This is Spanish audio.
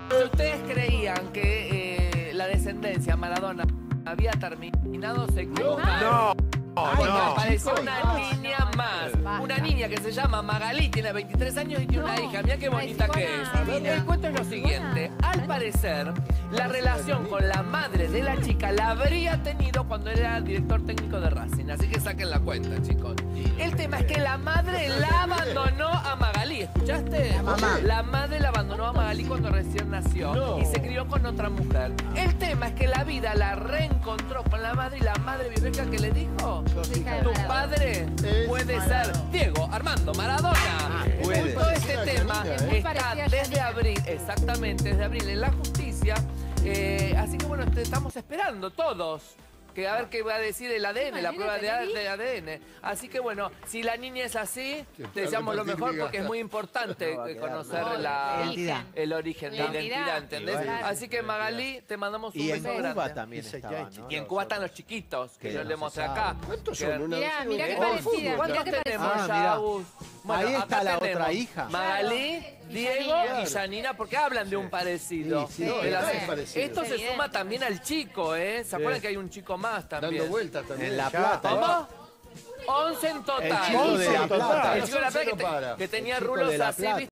Si ustedes creían que la descendencia Maradona había terminado, se equivocan. No, Porque no. apareció una niña más. Una niña que se llama Magalí, tiene 23 años y tiene una hija. Mirá qué bonita que es. El cuento es lo siguiente. Al parecer, la relación con la madre de la chica la habría tenido cuando era director técnico de Racing. Así que saquen la cuenta, chicos. El tema es que la madre la abandonó a Magalí. ¿Escuchaste? La madre la abandonó a Magalí cuando recién nació y se crió con otra mujer. El tema es que la vida la reencontró con la madre y la madre biológica que le dijo: tu padre puede ser Diego Armando Maradona. Todo este tema está desde abril, exactamente, desde abril en la justicia. Así que bueno, estamos esperando todos. Que a ver qué va a decir el ADN, la prueba de ADN. Así que bueno, si la niña es así, te deseamos lo mejor porque es muy importante conocer el origen, la identidad, ¿entendés? Así que Magalí, te mandamos un beso grande. Y en Cuba también estaba, ¿no? Y en Cuba están los chiquitos, que yo les mostré acá. ¿Cuántos son? Mirá qué parecida. ¿Cuántos tenemos ya, Agus? Ahí está acá la tenemos otra hija. Magalí, Diego y Janina, porque hablan de un parecido. Sí, De la- es parecido. Esto se suma también al chico, ¿eh? ¿Se acuerdan que hay un chico más también? Dando vueltas también. En La Plata. ¿Cómo? 11 en total. El chico de La Plata. El chico de La Plata No para. que tenía El chico rulos de La así, Plata. ¿viste?